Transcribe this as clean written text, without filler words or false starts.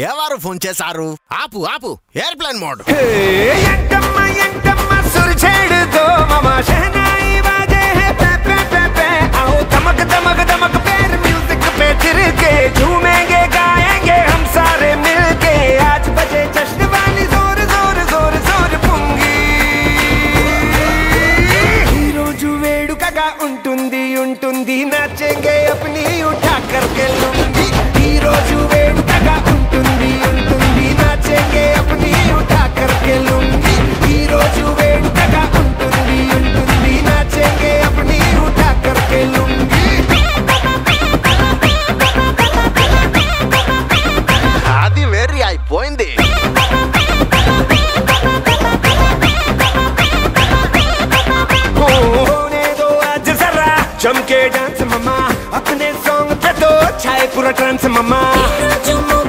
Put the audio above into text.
ఎవరు ఫోన్ చేశారు? ఆపు ఆపు, ఎయిర్ప్లేన్ మోడ్. ఉంటుంది ఉంటుంది నాచేంగే అప్నీ ఉఠా కర్కే లూంగి ఈ రోజు వేడుకగా ఉంటుంది ఉంటుంది నాచేంగే అప్నీ ఉఠా కర్కే లూంగి ఈ రోజు వేడుకగా ఉంటుంది ఉంటుంది నాచేంగే అప్నీ ఉఠా కర్కే లూంగి. అది వెర్రి అయిపోయింది. जम के डांस मम्मा अपने सॉन्ग पे तो छाए पूरा ट्रांस मम्मा.